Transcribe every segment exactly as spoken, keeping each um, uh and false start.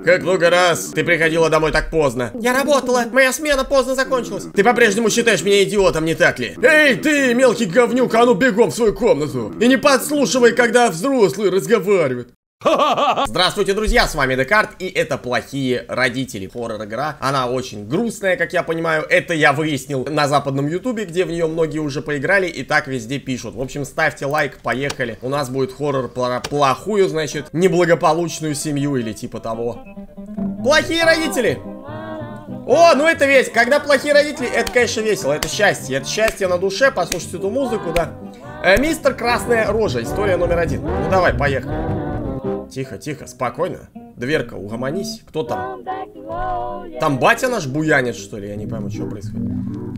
Как много раз ты приходила домой так поздно? Я работала, моя смена поздно закончилась. Ты по-прежнему считаешь меня идиотом, не так ли? Эй, ты, мелкий говнюк, а ну бегом в свою комнату. И не подслушивай, когда взрослые разговаривают. Здравствуйте, друзья, с вами Декарт, и это Плохие Родители. Хоррор-игра, она очень грустная, как я понимаю. Это я выяснил на западном ютубе, где в нее многие уже поиграли и так везде пишут. В общем, ставьте лайк, поехали. У нас будет хоррор про плохую, значит, неблагополучную семью или типа того. Плохие родители! О, ну это весело. Когда плохие родители, это, конечно, весело. Это счастье. Это счастье на душе. Послушайте эту музыку, да. Э, мистер Красная Рожа. История номер один. Ну давай, поехали. Тихо, тихо, спокойно. Дверка, угомонись. Кто там? Там батя наш буянит, что ли? Я не пойму, что происходит.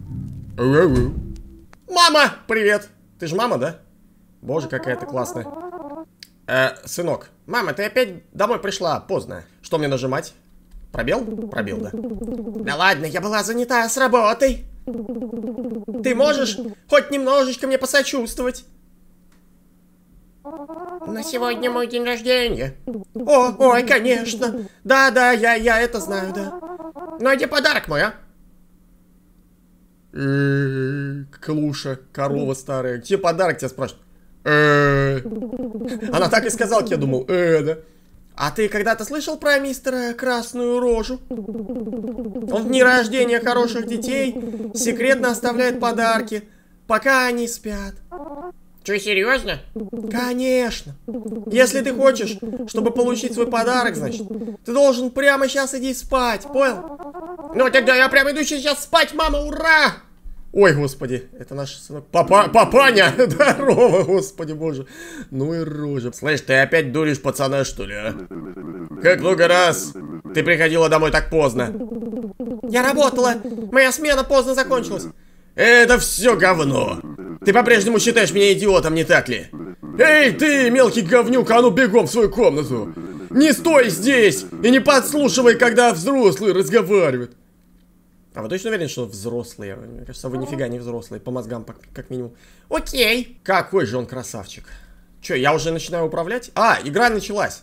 Мама! Привет! Ты же мама, да? Боже, какая ты классная. Э, сынок. Мама, ты опять домой пришла поздно. Что мне нажимать? Пробел? Пробел, да. Да ладно, я была занята с работой. Ты можешь хоть немножечко мне посочувствовать? На сегодня мой день рождения. О, ой, конечно. Да, да, я, я это знаю, да. Ну, а где подарок мой, а? Клуша, корова старая. Где подарок, тебя спрашивают? Она так и сказала, я думал, э, да. А ты когда-то слышал про мистера Красную Рожу? Он в дни рождения хороших детей секретно оставляет подарки, пока они спят. Че, серьезно? Конечно. Если ты хочешь, чтобы получить свой подарок, значит, ты должен прямо сейчас иди спать, понял? Ну тогда я прямо иду сейчас спать, мама, ура! Ой, господи, это наш сынок. Папа, папаня! Здорово, господи боже. Ну и рожа. Слышь, ты опять дуришь пацана, что ли, а? Как много раз ты приходила домой так поздно? Я работала, моя смена поздно закончилась. Это все говно. Ты по-прежнему считаешь меня идиотом, не так ли? Эй, ты, мелкий говнюк, а ну бегом в свою комнату. Не стой здесь и не подслушивай, когда взрослые разговаривают. А вы точно уверены, что взрослые? Мне кажется, вы нифига не взрослые, по мозгам как минимум. Окей. Какой же он красавчик. Че, я уже начинаю управлять? А, игра началась.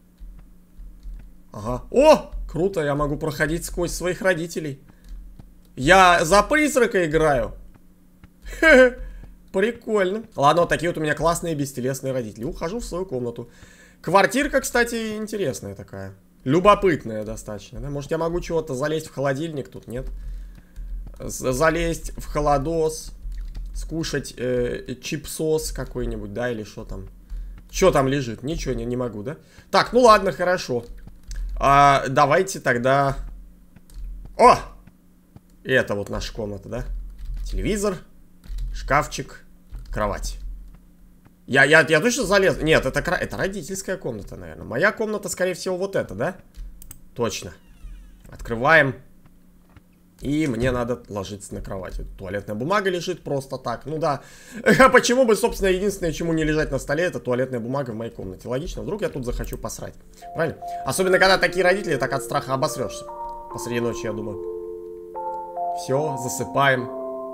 Ага. О, круто, я могу проходить сквозь своих родителей. Я за призрака играю. Хе-хе. Прикольно. Ладно, вот такие вот у меня классные бестелесные родители. Ухожу в свою комнату. Квартирка, кстати, интересная такая. Любопытная достаточно, да? Может, я могу чего-то залезть в холодильник? Тут нет. Залезть в холодос. Скушать э, чипсос какой-нибудь, да? Или что там? Что там лежит? Ничего не, не могу, да? Так, ну ладно, хорошо. А, давайте тогда... О! И это вот наша комната, да? Телевизор. Шкафчик, кровать. Я, я, я точно залез? Нет, это, это родительская комната, наверное. Моя комната, скорее всего, вот эта, да? Точно. Открываем. И мне надо ложиться на кровать. Туалетная бумага лежит просто так. Ну да. А почему бы, собственно, единственное, чему не лежать на столе, это туалетная бумага в моей комнате. Логично. Вдруг я тут захочу посрать. Правильно? Особенно, когда такие родители, так от страха обосрешься. Посреди ночи, я думаю. Все, засыпаем.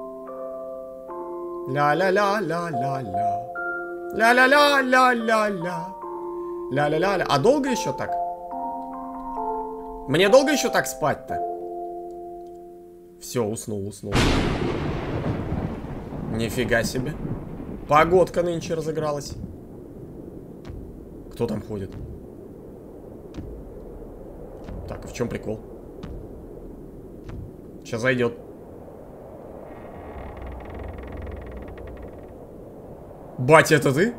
Ля-ля-ля-ля-ля-ля. Ля-ля-ля-ля-ля-ля. Ля-ля-ля-ля. А долго еще так? Мне долго еще так спать-то? Все, уснул, уснул. Нифига себе. Погодка нынче разыгралась. Кто там ходит? Так, а в чем прикол? Сейчас зайдет. Батя, это ты?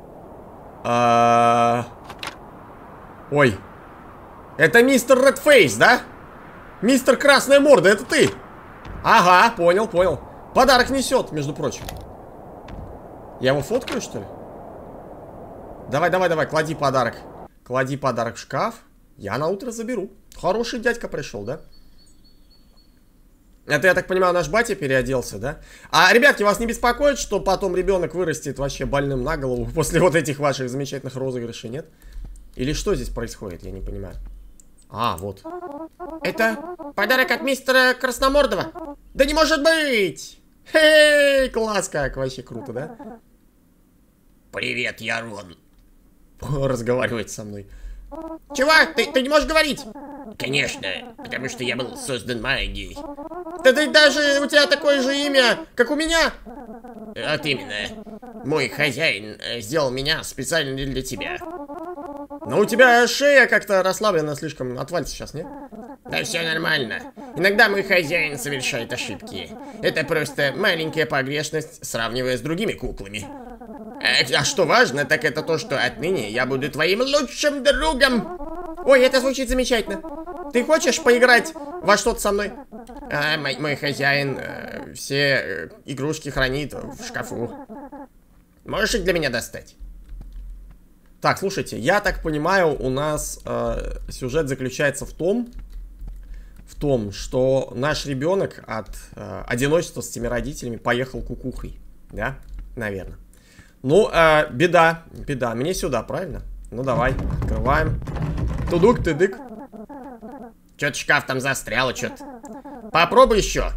А... Ой. Это мистер Редфейс, да? Мистер Красная Морда, это ты? Ага, понял, понял. Подарок несет, между прочим. Я его фоткаю, что ли? Давай, давай, давай, клади подарок. Клади подарок в шкаф. Я на утро заберу. Хороший дядька пришел, да? Это, я так понимаю, наш батя переоделся, да? А, ребятки, вас не беспокоит, что потом ребенок вырастет вообще больным на голову после вот этих ваших замечательных розыгрышей, нет? Или что здесь происходит, я не понимаю. А, вот. Это подарок от мистера Красномордова? Да не может быть! Хей, класс как, вообще круто, да? Привет, я Рон. Разговаривает со мной. Чего? Ты, ты не можешь говорить? Конечно, потому что я был создан магией. Да ты даже, у тебя такое же имя, как у меня. Вот именно. Мой хозяин э, сделал меня специально для тебя. Но у тебя шея как-то расслаблена слишком, отвалится сейчас, нет? Да все нормально. Иногда мой хозяин совершает ошибки. Это просто маленькая погрешность, сравнивая с другими куклами. А, а что важно, так это то, что отныне я буду твоим лучшим другом. Ой, это звучит замечательно. Ты хочешь поиграть во что-то со мной? А мой, мой хозяин э, все э, игрушки хранит в шкафу. Можешь их для меня достать? Так, слушайте, я так понимаю, у нас э, сюжет заключается в том, в том, что наш ребенок от э, одиночества с теми родителями поехал кукухой, да, наверное. Ну, э, беда, беда, мне сюда, правильно? Ну, давай, открываем. Тудук-тыдык. Чё-то шкаф там застрял, чё-то. Попробуй еще.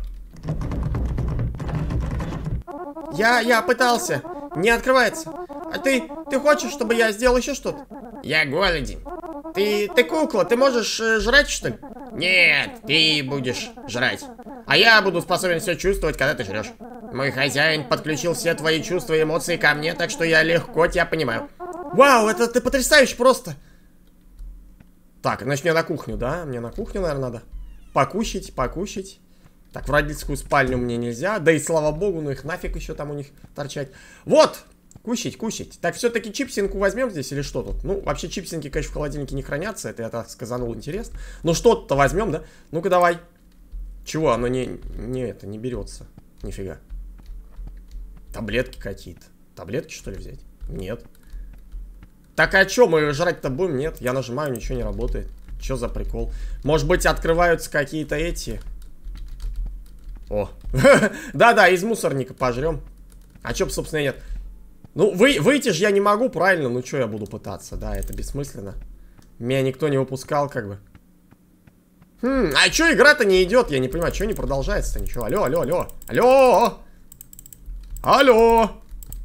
Я, я пытался, не открывается. А ты, ты хочешь, чтобы я сделал еще что-то? Я голоден. Ты, ты кукла, ты можешь э, жрать, что ли? Нет, ты будешь жрать. А я буду способен все чувствовать, когда ты жрешь. Мой хозяин подключил все твои чувства и эмоции ко мне, так что я легко тебя понимаю. Вау, это ты потрясающе просто. Так, значит мне на кухню, да? Мне на кухню, наверное, надо покушать, покушать. Так, в родительскую спальню мне нельзя. Да и слава богу, ну их нафиг еще там у них торчать. Вот! Кушать, кушать. Так, все-таки чипсинку возьмем здесь или что тут? Ну, вообще чипсинки, конечно, в холодильнике не хранятся. Это я так сказанул, интересно. Но что-то возьмем, да? Ну-ка, давай. Чего? Оно не, не это, не берется. Нифига. Таблетки какие-то. Таблетки, что ли, взять? Нет. Так, а что, мы жрать-то будем? Нет. Я нажимаю, ничего не работает. Что за прикол? Может быть, открываются какие-то эти... О. Да-да, из мусорника пожрем. А чё, собственно, нет? Ну, вы, выйти же я не могу, правильно? Ну, что я буду пытаться? Да, это бессмысленно. Меня никто не выпускал, как бы. Хм, а чё игра-то не идет? Я не понимаю, чё не продолжается-то? Ничего. Алло, алло, алло. Алло! Алло!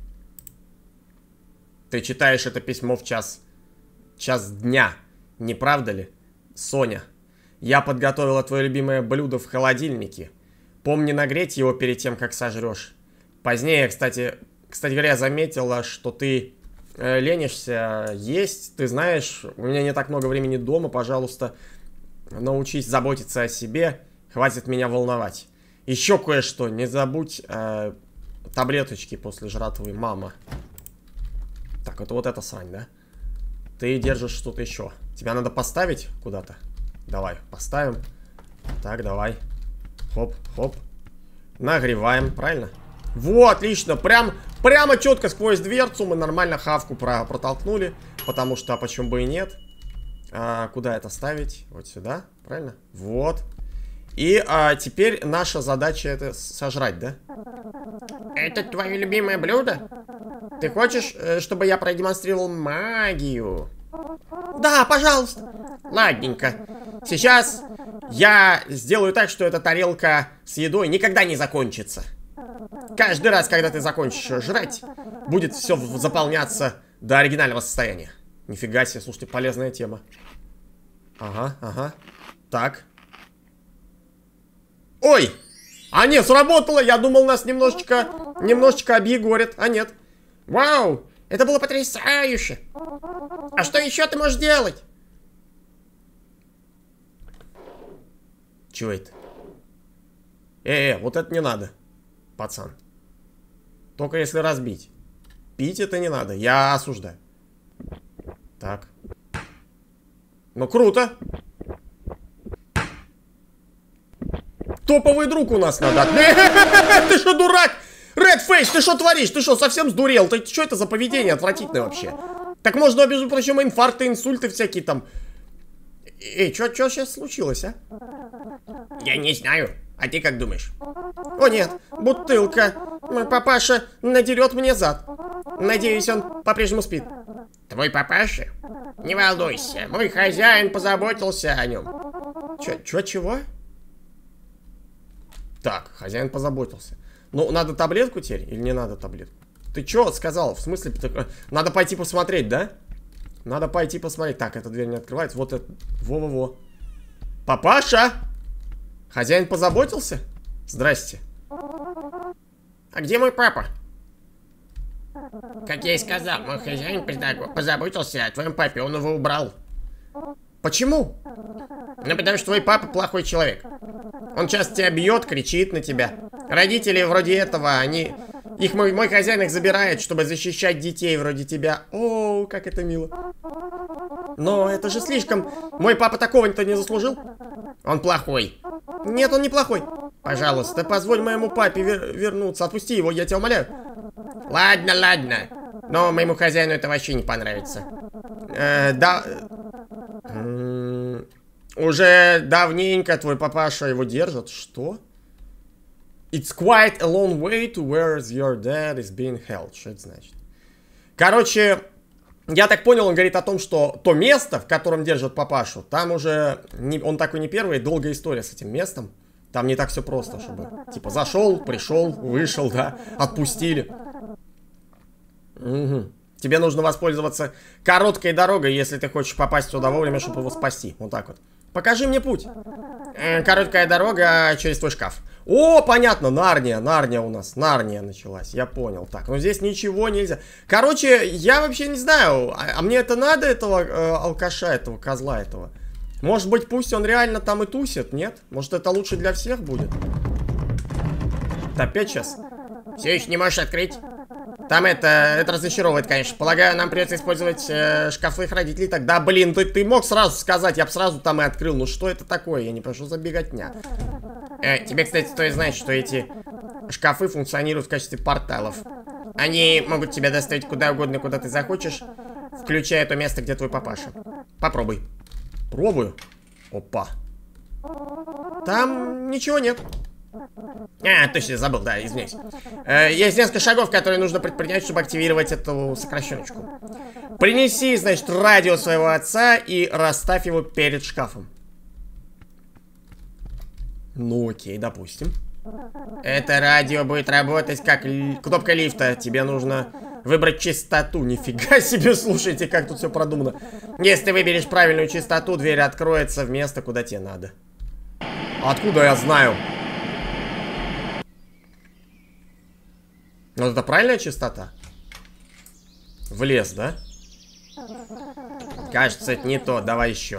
Ты читаешь это письмо в час... час дня. Не правда ли, Соня? Я подготовила твое любимое блюдо в холодильнике. Помни нагреть его перед тем, как сожрешь. Позднее, кстати... Кстати говоря, я заметила, что ты э, ленишься есть. Ты знаешь, у меня не так много времени дома. Пожалуйста, научись заботиться о себе. Хватит меня волновать. Еще кое-что. Не забудь э, таблеточки после жратвы, мама. Так, это вот эта срань, да? Ты держишь что-то еще. Тебя надо поставить куда-то? Давай, поставим. Так, давай. Хоп, хоп. Нагреваем, правильно? Вот, отлично. Прям, прямо четко сквозь дверцу мы нормально хавку про протолкнули. Потому что, а почему бы и нет? А, куда это ставить? Вот сюда, правильно? Вот. И а, теперь наша задача это сожрать, да? Это твое любимое блюдо? Ты хочешь, чтобы я продемонстрировал магию? Да, пожалуйста. Ладненько. Сейчас я сделаю так, что эта тарелка с едой никогда не закончится. Каждый раз, когда ты закончишь жрать, будет все заполняться до оригинального состояния. Нифига себе, слушайте, полезная тема. Ага, ага. Так. Ой! А нет, сработало! Я думал, нас немножечко, немножечко объегорят. А нет. Вау! Это было потрясающе! А что еще ты можешь делать? Чего это? Э-э, вот это не надо, пацан. Только если разбить. Пить это не надо, я осуждаю. Так. Ну, круто. Топовый друг у нас надо. Ты что, дурак? Редфейс, ты что творишь? Ты что, совсем сдурел? Ты что это за поведение отвратительное вообще? Так можно, между прочим, инфаркты, инсульты всякие там. Эй, что сейчас случилось, а? Я не знаю. А ты как думаешь? О нет, бутылка. Мой папаша надерет мне зад. Надеюсь, он по-прежнему спит. Твой папаша? Не волнуйся, мой хозяин позаботился о нем. Чё, чё, чего? Так, хозяин позаботился. Ну, надо таблетку теперь или не надо таблетку? Ты чё сказал? В смысле, надо пойти посмотреть, да? Надо пойти посмотреть. Так, эта дверь не открывается. Вот это. Во-во-во. Папаша! Хозяин позаботился? Здрасте. А где мой папа? Как я и сказал, мой хозяин позаботился о твоем папе, он его убрал. Почему? Ну, потому что твой папа плохой человек. Он часто тебя бьет, кричит на тебя. Родители вроде этого, они... Их мой, мой хозяин их забирает, чтобы защищать детей вроде тебя. О, как это мило. Но это же слишком. Мой папа такого-то не заслужил. Он плохой. Нет, он не плохой. Пожалуйста, позволь моему папе вер вернуться. Отпусти его, я тебя умоляю. Ладно, ладно. Но моему хозяину это вообще не понравится. Э, да... Уже давненько твой папаша его держит. Что? It's quite a long way to where your dad is being held. Что это значит? Короче, я так понял, он говорит о том, что то место, в котором держат папашу, там уже... Не, он такой не первый, долгая история с этим местом. Там не так все просто, чтобы... Типа зашел, пришел, вышел, да, отпустили. Угу. Тебе нужно воспользоваться короткой дорогой, если ты хочешь попасть сюда вовремя, чтобы его спасти. Вот так вот. Покажи мне путь. Э, короткая дорога через твой шкаф. О, понятно, Нарния, Нарния у нас, Нарния началась, я понял. Так, ну здесь ничего нельзя. Короче, я вообще не знаю, а, а мне это надо, этого э, алкаша, этого козла этого? Может быть, пусть он реально там и тусит, нет? Может, это лучше для всех будет? Опять сейчас? Все еще не можешь открыть? Там это, это разочаровывает, конечно. Полагаю, нам придется использовать э, шкафы их родителей. Тогда, блин, ты, ты мог сразу сказать, я бы сразу там и открыл. Ну что это такое? Я не прошу за беготня. Э, тебе, кстати, стоит знать, что эти шкафы функционируют в качестве порталов. Они могут тебя доставить куда угодно, куда ты захочешь, включая то место, где твой папаша. Попробуй. Пробую. Опа. Там ничего нет. А, точно, забыл, да, извиняюсь. Э, есть несколько шагов, которые нужно предпринять, чтобы активировать эту сокращеночку. Принеси, значит, радио своего отца и расставь его перед шкафом. Ну, окей, допустим. Это радио будет работать как ли... кнопка лифта. Тебе нужно выбрать частоту. Нифига себе, слушайте, как тут все продумано. Если ты выберешь правильную частоту, дверь откроется в место, куда тебе надо. Откуда я знаю? Ну, это правильная частота? В лес, да? Кажется, это не то. Давай еще.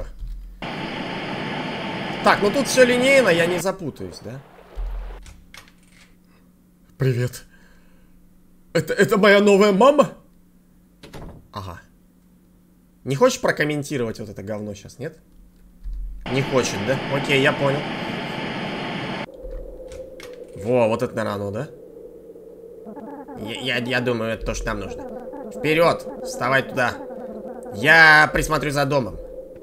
Так, ну тут все линейно, я не запутаюсь, да? Привет. Это, это моя новая мама? Ага. Не хочешь прокомментировать вот это говно сейчас, нет? Не хочет, да? Окей, я понял. Во, вот это, наверное, оно, да? Я, я, я думаю, это то, что нам нужно. Вперед! Вставай туда. Я присмотрю за домом.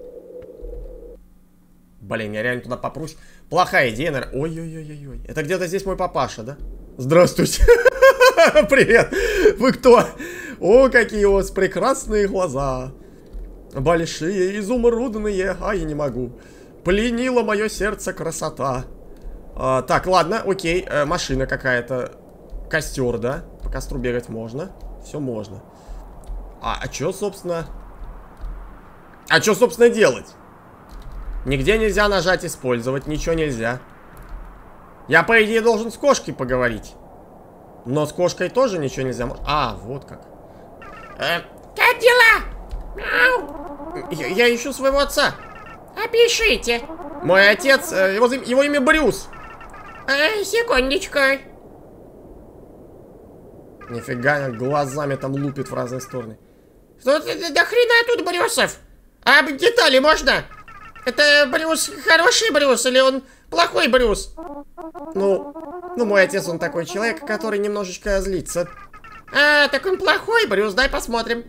Блин, я реально туда попрусь. Плохая идея, наверное. Ой-ой-ой-ой. Это где-то здесь мой папаша, да? Здравствуйте. Привет. Вы кто? О, какие у вас прекрасные глаза. Большие, изумрудные. А, я не могу. Пленила мое сердце красота. А, так, ладно, окей. А, машина какая-то. Костер, да? По костру бегать можно. Все можно. А, а что, собственно... А что, собственно, делать? Нигде нельзя нажать «Использовать», ничего нельзя. Я, по идее, должен с кошкой поговорить. Но с кошкой тоже ничего нельзя. А, вот как. Э, как дела? Я, я ищу своего отца. Опишите. Мой отец, его, его имя Брюс. Э, секундочку. Нифига, глазами там лупит в разные стороны. Что до хрена тут Брюсов? А детали можно? Это Брюс хороший Брюс или он плохой Брюс? Ну, ну мой отец, он такой человек, который немножечко злится. А, так он плохой Брюс, дай посмотрим.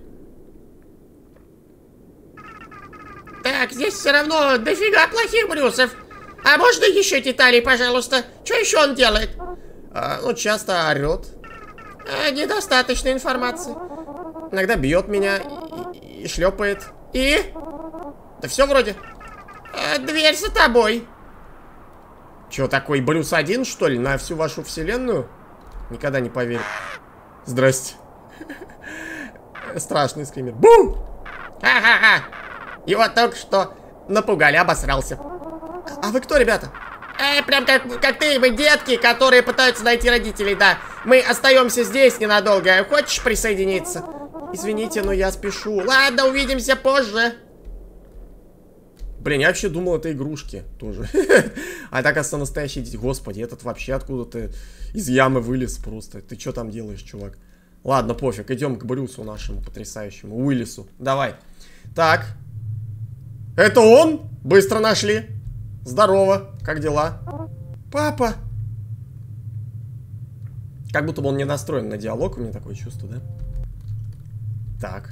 Так, здесь все равно дофига плохих Брюсов. А можно еще деталей, пожалуйста? Что еще он делает? А, ну, часто орет. А, недостаточно информации. Иногда бьет меня и, и шлепает. И? Да все вроде. А, дверь за тобой. Че, такой Брюс один, что ли, на всю вашу вселенную? Никогда не поверю. Здрасте. Страшный скример. Бу! Ха-ха-ха. Его только что напугали, обосрался. А вы кто, ребята? Э, прям как, как ты, мы детки, которые пытаются найти родителей, да. Мы остаемся здесь ненадолго. Хочешь присоединиться? Извините, но я спешу. Ладно, увидимся позже. Блин, я вообще думал, это игрушки тоже. А так, оказывается, настоящие дети. Господи, этот вообще откуда-то из ямы вылез просто. Ты что там делаешь, чувак? Ладно, пофиг, идем к Брюсу нашему потрясающему, Уиллису. Давай. Так. Это он? Быстро нашли. Здорово, как дела? Папа. Как будто бы он не настроен на диалог, у меня такое чувство, да? Так.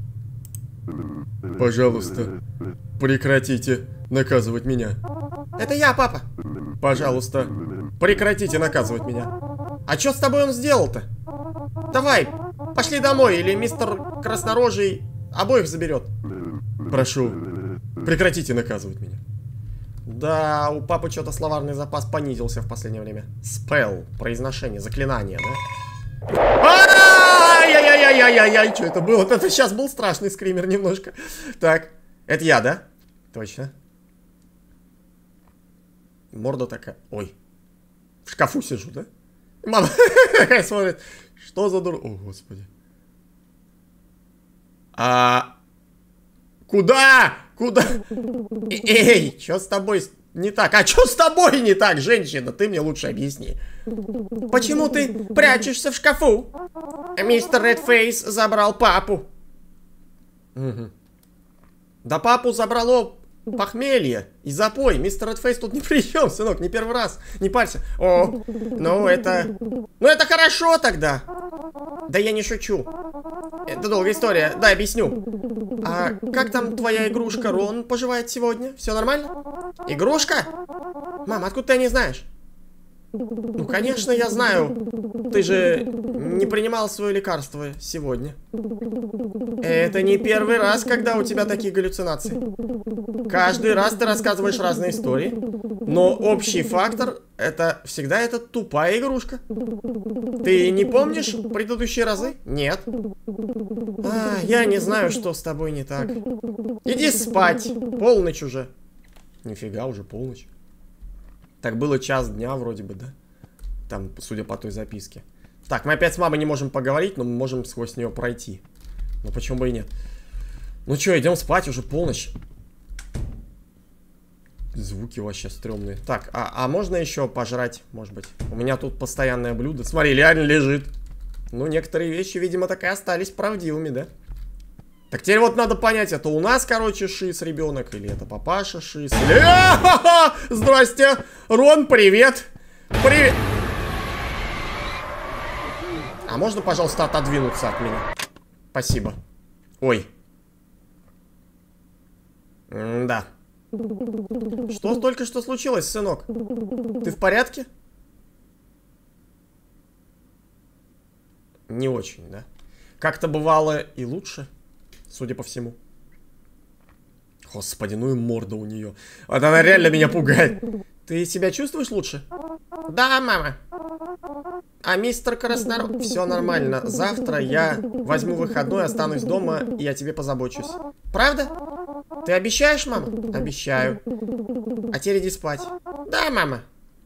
Пожалуйста, прекратите наказывать меня. Это я, папа. Пожалуйста, прекратите наказывать меня. А что с тобой он сделал-то? Давай, пошли домой, или мистер Краснорожий обоих заберет. Прошу, прекратите наказывать меня. Да, у папы что-то словарный запас понизился в последнее время. Спелл, произношение, заклинание, да? Ай-яй-яй-яй-яй-яй, что это было? Это сейчас был страшный скример немножко. Так, это я, да? Точно. Морда такая. Ой, в шкафу сижу, да? Мама смотрит. Что за дур... О, господи. А... Куда? Куда? Эй, что с тобой не так? А что с тобой не так, женщина? Ты мне лучше объясни. Почему ты прячешься в шкафу? Мистер Редфейс забрал папу. Угу. Да папу забрало похмелье и запой. Мистер Редфейс тут не при чем, сынок, не первый раз. Не парься. О, ну это... Ну это хорошо тогда. Да я не шучу. Это долгая история, да, объясню. А как там твоя игрушка Рон поживает сегодня? Все нормально? Игрушка? Мам, откуда ты о ней знаешь? Ну, конечно, я знаю. Ты же не принимал свое лекарство сегодня. Это не первый раз, когда у тебя такие галлюцинации. Каждый раз ты рассказываешь разные истории, но общий фактор — это всегда эта тупая игрушка. Ты не помнишь предыдущие разы? Нет. А, я не знаю, что с тобой не так. Иди спать, полночь уже. Нифига, уже полночь. Так было час дня вроде бы, да? Там, судя по той записке. Так, мы опять с мамой не можем поговорить, но мы можем сквозь нее пройти. Ну почему бы и нет? Ну что, идем спать, уже полночь. Звуки вообще стрёмные. Так, а, а можно еще пожрать, может быть? У меня тут постоянное блюдо. Смотри, реально лежит. Ну, некоторые вещи, видимо, так и остались правдивыми, да? Так теперь вот надо понять, это у нас, короче, шиз ребенок, или это папаша шиз, или... Здрасте! Рон, привет! Привет! А можно, пожалуйста, отодвинуться от меня? Спасибо. Ой. М-да. Что только что случилось, сынок? Ты в порядке? Не очень, да? Как-то бывало и лучше, судя по всему. Господи, ну и морда у нее. Вот она реально меня пугает. Ты себя чувствуешь лучше? Да, мама. А мистер Краснорог... Все нормально. Завтра я возьму выходной, останусь дома, и я тебе позабочусь. Правда? Ты обещаешь, мама? Обещаю. А теперь иди спать. Да, мама.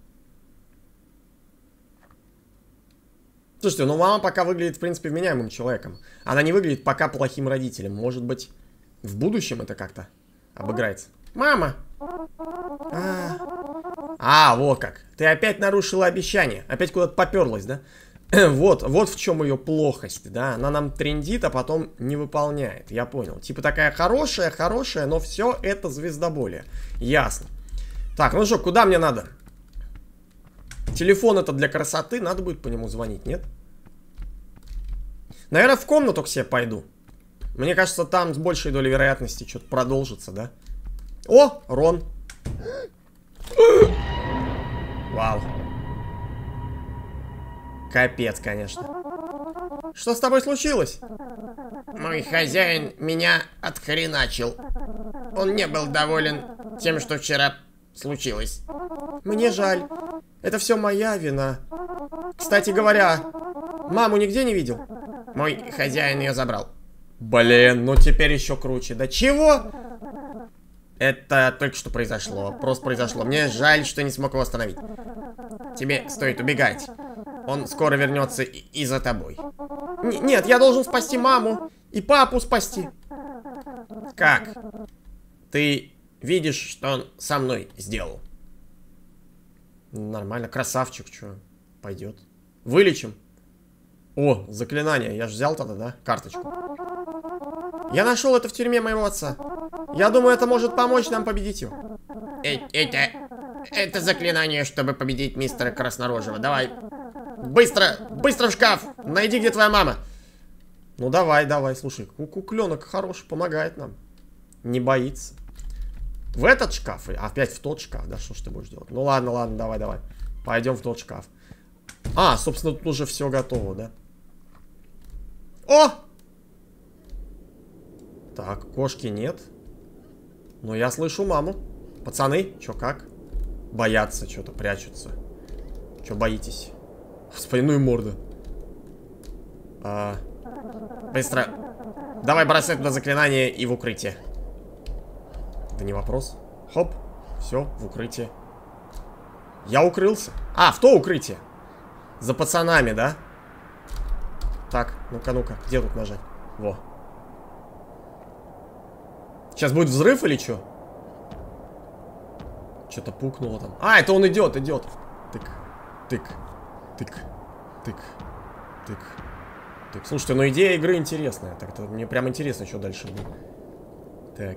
Слушайте, ну мама пока выглядит, в принципе, вменяемым человеком. Она не выглядит пока плохим родителем. Может быть, в будущем это как-то обыграется. Мама. А, а, вот как. Ты опять нарушила обещание. Опять куда-то поперлась, да? Вот, вот в чем ее плохость, да? Она нам трендит, а потом не выполняет. Я понял. Типа такая хорошая, хорошая, но все это звездоболие. Ясно. Так, ну что, куда мне надо? Телефон это для красоты, надо будет по нему звонить, нет? Наверное, в комнату к себе пойду. Мне кажется, там с большей долей вероятности что-то продолжится, да? О, Рон. Вау. Капец, конечно. Что с тобой случилось? Мой хозяин меня отхреначил. Он не был доволен тем, что вчера случилось. Мне жаль. Это все моя вина. Кстати говоря, маму нигде не видел? Мой хозяин ее забрал. Блин, ну теперь еще круче. Да чего? Это только что произошло. Просто произошло. Мне жаль, что не смог его остановить. Тебе стоит убегать. Он скоро вернется и, и за тобой. Н нет, я должен спасти маму. И папу спасти. Как? Ты видишь, что он со мной сделал? Нормально, красавчик, что? Пойдет. Вылечим. О, заклинание. Я же взял тогда, да? Карточку. Я нашел это в тюрьме моего отца. Я думаю, это может помочь нам победить его. Э это... Это заклинание, чтобы победить мистера Краснорожего. Давай. Быстро, быстро в шкаф. Найди, где твоя мама. Ну давай, давай, слушай. Кукленок хороший, помогает нам. Не боится. В этот шкаф? А опять в тот шкаф? Да что ж ты будешь делать? Ну ладно, ладно, давай, давай. Пойдем в тот шкаф. А, собственно, тут уже все готово, да? О! Так, кошки нет. Но я слышу маму. Пацаны, чё как? Боятся, что-то прячутся. Чё боитесь? Господи, ну и морда. А... Быстро. Давай бросай туда заклинание и в укрытие. Это не вопрос. Хоп. Все, в укрытие. Я укрылся. А, в то укрытие. За пацанами, да? Так, ну-ка, ну-ка. Где тут нажать? Во. Сейчас будет взрыв или что? Что-то пукнуло там. А, это он идет, идет. Тык, тык, тык, тык, тык, тык. Слушайте, ну идея игры интересная. Так-то мне прям интересно, что дальше будет. Так.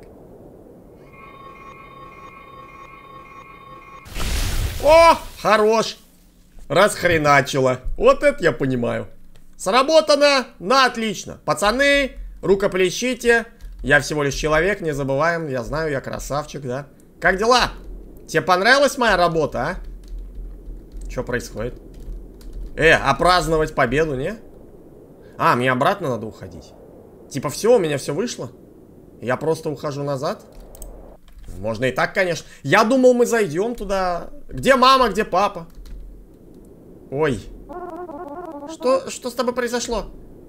О, хорош. Расхреначило. Вот это я понимаю. Сработано. На, отлично. Пацаны, рукоплещите. Я всего лишь человек, не забываем. Я знаю, я красавчик, да. Как дела? Тебе понравилась моя работа, а? Что происходит? Э, а праздновать победу, не? А, мне обратно надо уходить. Типа все, у меня все вышло. Я просто ухожу назад. Можно и так, конечно. Я думал, мы зайдем туда. Где мама, где папа? Ой. Что, что с тобой произошло?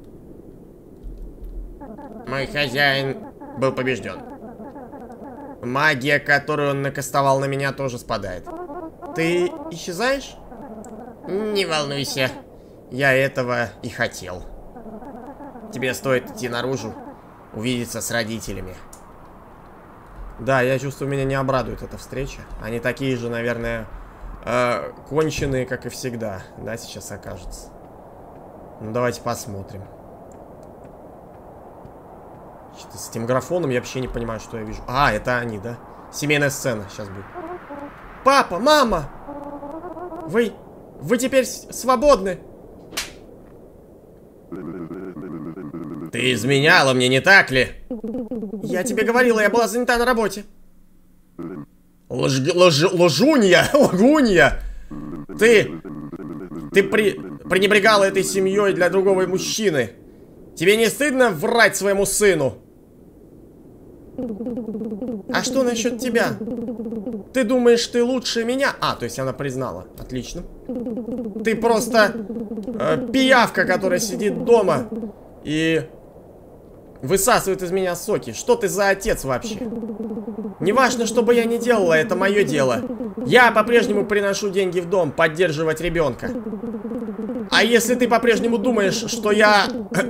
Мой хозяин был побежден. Магия, которую он накастовал на меня, тоже спадает. Ты исчезаешь? Не волнуйся. Я этого и хотел. Тебе стоит идти наружу, увидеться с родителями. Да, я чувствую, меня не обрадует эта встреча. Они такие же, наверное, э, конченые, как и всегда. Да, сейчас окажется. Ну, давайте посмотрим. Что-то с этим графоном я вообще не понимаю, что я вижу. А, это они, да? Семейная сцена сейчас будет. Папа, мама! Вы... Вы теперь свободны. Ты изменяла мне, не так ли? Я тебе говорила, я была занята на работе. Лж... Лж... Лжунья! Лгунья! Ты... Ты при... пренебрегала этой семьей для другого мужчины. Тебе не стыдно врать своему сыну? А что насчет тебя? Ты думаешь, ты лучше меня? А, то есть она признала. Отлично. Ты просто э, пиявка, которая сидит дома и высасывает из меня соки. Что ты за отец вообще? Неважно, что бы я ни делала, это мое дело. Я по-прежнему приношу деньги в дом, поддерживать ребенка. А если ты по-прежнему думаешь, что я...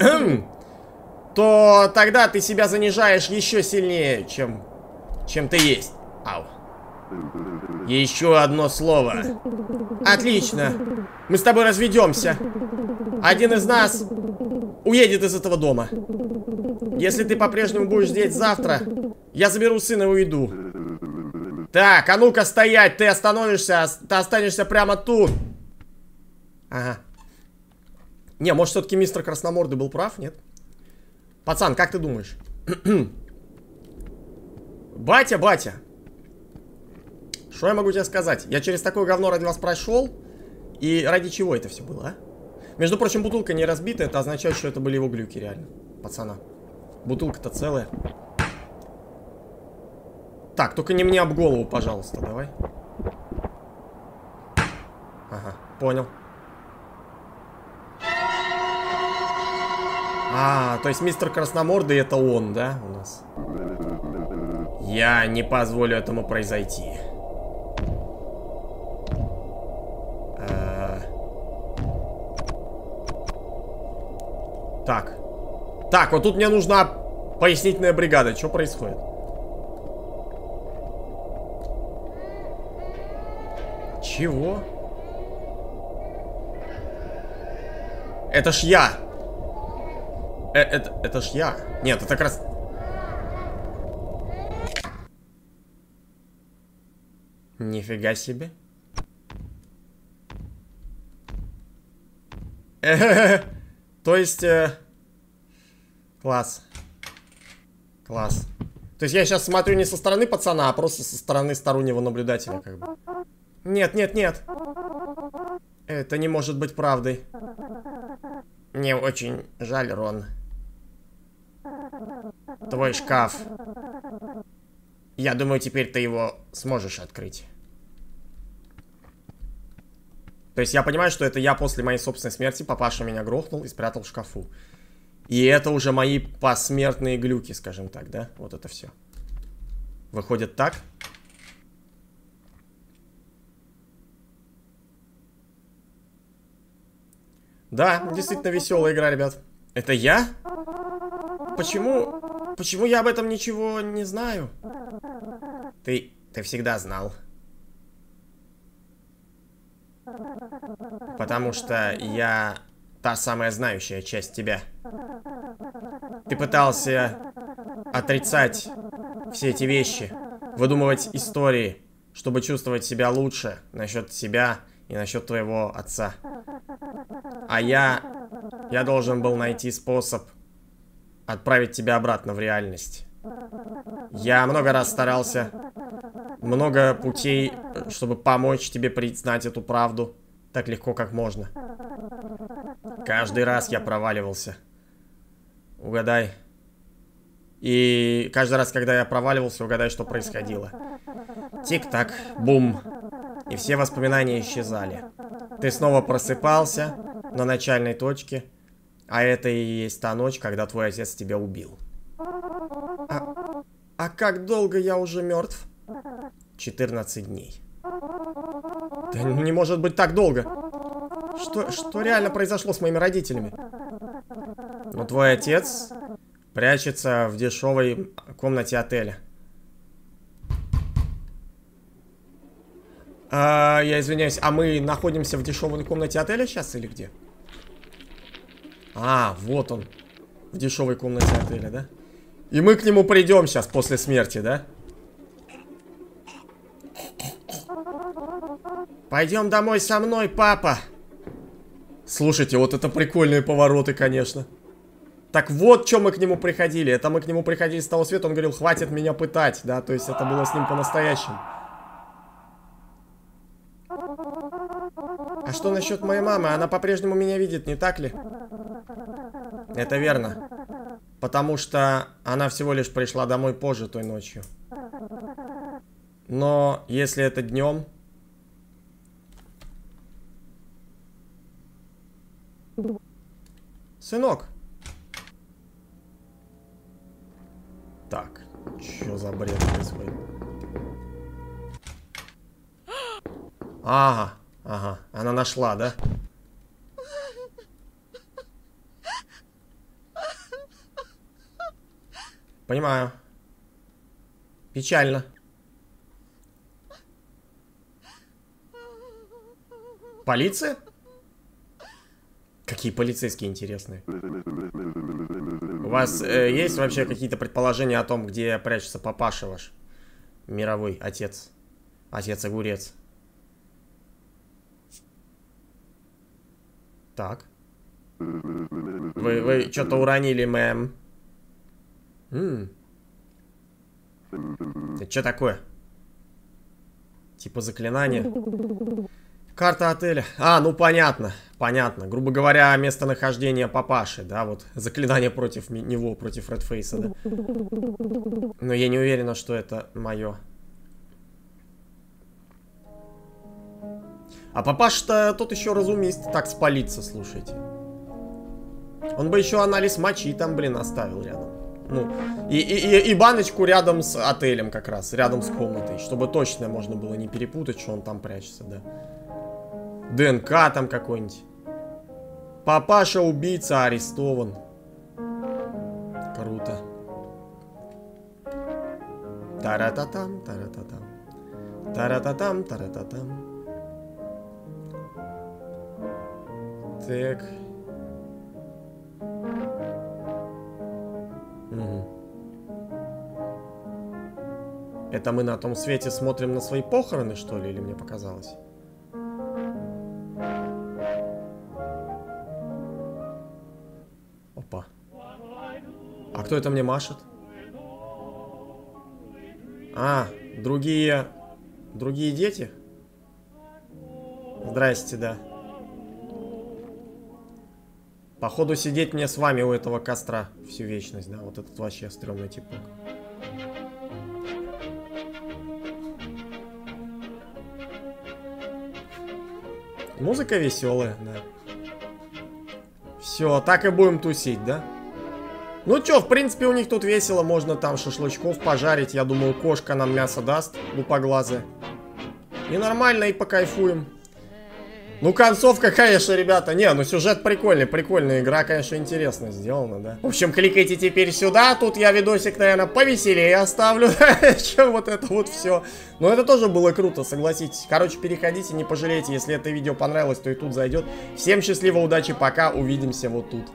то тогда ты себя занижаешь еще сильнее, чем, чем ты есть. Ау. Еще одно слово. Отлично. Мы с тобой разведемся. Один из нас уедет из этого дома. Если ты по-прежнему будешь здесь завтра, я заберу сына и уйду. Так, а ну-ка стоять. Ты остановишься, ты останешься прямо тут. Ага. Не, может, все-таки мистер Красномордый был прав, нет? Пацан, как ты думаешь? Батя, батя. Что я могу тебе сказать? Я через такое говно ради вас прошел. И ради чего это все было, а? Между прочим, бутылка не разбита. Это означает, что это были его глюки, реально. Пацана. Бутылка-то целая. Так, только не мне об голову, пожалуйста, давай. Ага, понял. А, то есть мистер Красномордый это он, да, у нас? Я не позволю этому произойти. А... Так. Так, вот тут мне нужна пояснительная бригада. Что происходит? Чего? Это ж я. Э это, это ж я. Нет, это как раз... Нифига себе. То есть... Э... Класс. Класс. То есть я сейчас смотрю не со стороны пацана, а просто со стороны стороннего наблюдателя, как бы. Нет, нет, нет. Это не может быть правдой. Мне очень жаль, Рон. Твой шкаф. Я думаю, теперь ты его сможешь открыть. То есть я понимаю, что это я после моей собственной смерти, папаша меня грохнул и спрятал в шкафу. И это уже мои посмертные глюки, скажем так, да? Вот это все. Выходит так. Да, действительно веселая игра, ребят. Это я? Почему? Почему я об этом ничего не знаю? Ты, ты всегда знал. Потому что я та самая знающая часть тебя. Ты пытался отрицать все эти вещи, выдумывать истории, чтобы чувствовать себя лучше насчет себя и насчет твоего отца. А я... Я должен был найти способ отправить тебя обратно в реальность. Я много раз старался, много путей, чтобы помочь тебе признать эту правду так легко, как можно. Каждый раз я проваливался. Угадай. И каждый раз, когда я проваливался, угадай, что происходило. Тик-так, бум. И все воспоминания исчезали. Ты снова просыпался на начальной точке, а это и есть та ночь, когда твой отец тебя убил. А, а как долго я уже мертв? четырнадцать дней. Да не может быть так долго. Что, что реально произошло с моими родителями? Ну, твой отец прячется в дешевой комнате отеля. А, я извиняюсь, а мы находимся в дешевой комнате отеля сейчас или где? А, вот он. В дешевой комнате отеля, да? И мы к нему придем сейчас после смерти, да? Пойдем домой со мной, папа. Слушайте, вот это прикольные повороты, конечно. Так вот, что мы к нему приходили. Это мы к нему приходили с того света. Он говорил, хватит меня пытать, да? То есть это было с ним по-настоящему. А что насчет моей мамы? Она по-прежнему меня видит, не так ли? Это верно. Потому что она всего лишь пришла домой позже той ночью. Но если это днем... Сынок. Так, что за бред происходит? Ага, ага, она нашла, да? Понимаю. Печально. Полиция? Какие полицейские интересные. У вас э, есть вообще какие-то предположения о том, где прячется папаша ваш? Мировой отец. Отец-огурец. Так. Вы, вы что-то уронили, мэм. М-м. Это что такое? Типа заклинание. Карта отеля. А, ну понятно. Понятно. Грубо говоря, местонахождение папаши, да, вот заклинание против него, против Редфейса, да. Но я не уверена, что это мое. А папаша-то тот еще разумист, так спалиться, слушайте. Он бы еще анализ мочи там, блин, оставил рядом. Ну, и, и, и, и баночку рядом с отелем как раз, рядом с комнатой, чтобы точно можно было не перепутать, что он там прячется, да. ДНК там какой-нибудь. Папаша-убийца арестован. Круто. Тарататам, тарататам. Тарататам, тарататам. Так. Угу. Это мы на том свете смотрим на свои похороны, что ли, или мне показалось? Опа. А кто это мне машет? А, другие... Другие дети? Здрасте, да. Походу сидеть мне с вами у этого костра всю вечность, да? Вот этот вообще стрёмный типок. Музыка веселая, да. Все, так и будем тусить, да? Ну чё, в принципе, у них тут весело. Можно там шашлычков пожарить. Я думаю, кошка нам мясо даст, лупоглазая. И нормально, и покайфуем. Ну, концовка, конечно, ребята. Не, ну сюжет прикольный, прикольная игра, конечно, интересно сделана, да. В общем, кликайте теперь сюда. Тут я видосик, наверное, повеселее оставлю, чем вот это вот все. Но это тоже было круто, согласитесь. Короче, переходите, не пожалейте. Если это видео понравилось, то и тут зайдет. Всем счастливо, удачи, пока. Увидимся вот тут.